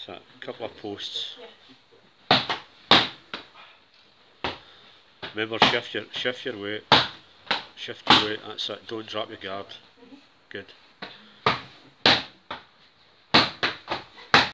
So a couple of posts. Remember, shift your weight, that's it, don't drop your guard. Good.